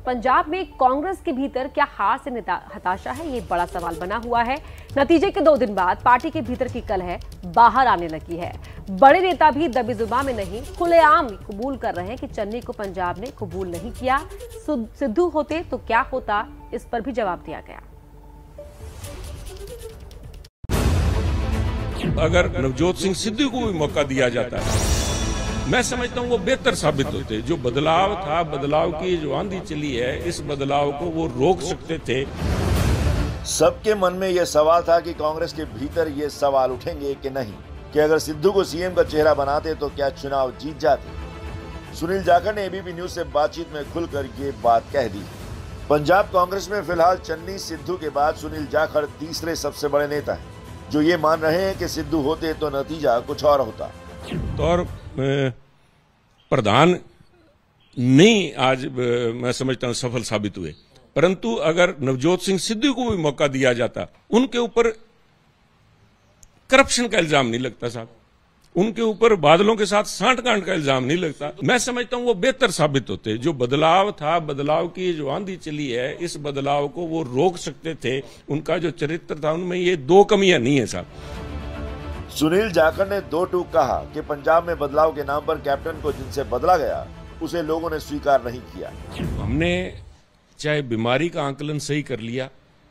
पंजाब में कांग्रेस के भीतर क्या खास हताशा है, ये बड़ा सवाल बना हुआ है। नतीजे के 2 दिन बाद पार्टी के भीतर की कलह बाहर आने लगी है। बड़े नेता भी दबी जुबान में नहीं, खुलेआम कबूल कर रहे हैं कि चन्नी को पंजाब ने कबूल नहीं किया। सिद्धू होते तो क्या होता, इस पर भी जवाब दिया गया। अगर नवजोत सिंह सिद्धू को भी मौका दिया जाता है, मैं समझता हूं वो बेहतर साबित होते। जो बदलाव था, बदलाव की जो आंधी चली है, इस बदलाव को वो रोक सकते थे। सबके मन में यह सवाल था कि कांग्रेस के भीतर ये सवाल उठेंगे कि नहीं, कि अगर सिद्धू को सीएम का चेहरा बनाते तो क्या चुनाव जीत जाते। सुनील जाखड़ ने एबीपी न्यूज से बातचीत में खुलकर ये बात कह दी। पंजाब कांग्रेस में फिलहाल चन्नी सिद्धू के बाद सुनील जाखड़ तीसरे सबसे बड़े नेता हैं, जो ये मान रहे हैं कि सिद्धू होते तो नतीजा कुछ और होता। और प्रधान नहीं आज मैं समझता हूं सफल साबित हुए, परंतु अगर नवजोत सिंह सिद्धू को भी मौका दिया जाता, उनके ऊपर करप्शन का इल्जाम नहीं लगता साहब, उनके ऊपर बादलों के साथ सांठगांठ का इल्जाम नहीं लगता। मैं समझता हूं वो बेहतर साबित होते। जो बदलाव था, बदलाव की जो आंधी चली है, इस बदलाव को वो रोक सकते थे। उनका जो चरित्र था, उनमें ये 2 कमियां नहीं है साहब। सुनील जाखड़ ने 2 टूक कहा कि पंजाब में बदलाव के नाम पर कैप्टन को जिनसे बदला गया, उसे लोगों ने स्वीकार नहीं किया। हमने चाहे बीमारी का आंकलन सही कर लिया,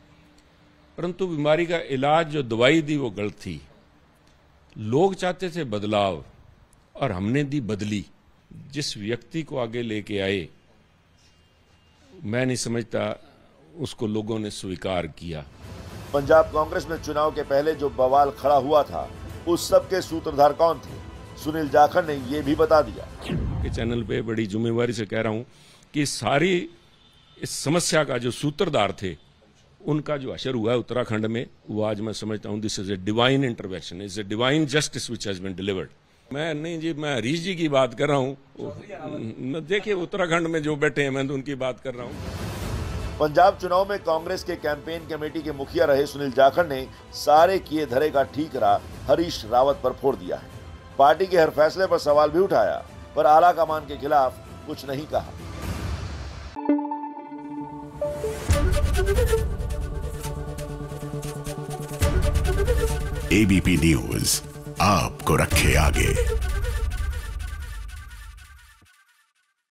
परंतु बीमारी का इलाज जो दवाई दी वो गलत थी। लोग चाहते थे बदलाव और हमने दी बदली। जिस व्यक्ति को आगे लेके आए, मैं नहीं समझता उसको लोगों ने स्वीकार किया। पंजाब कांग्रेस में चुनाव के पहले जो बवाल खड़ा हुआ था, उस सब के सूत्रधार कौन थे, सुनील जाखड़ ने ये भी बता दिया। कि चैनल पे बड़ी जिम्मेवारी से कह रहा हूं कि सारी इस समस्या का जो सूत्रधार थे, उनका जो असर हुआ है उत्तराखंड में, वो आज मैं समझता हूं this is a divine intervention, is a divine justice which has been delivered. मैं नहीं जी, मैं हरीश जी की बात कर रहा हूं। देखिए उत्तराखंड में जो बैठे हैं, मैं तो उनकी बात कर रहा हूं। पंजाब चुनाव में कांग्रेस के कैंपेन कमेटी के मुखिया रहे सुनील जाखड़ ने सारे किए धरे का ठीकरा हरीश रावत पर फोड़ दिया है। पार्टी के हर फैसले पर सवाल भी उठाया, पर आला कमान के खिलाफ कुछ नहीं कहा। एबीपी न्यूज आपको रखे आगे।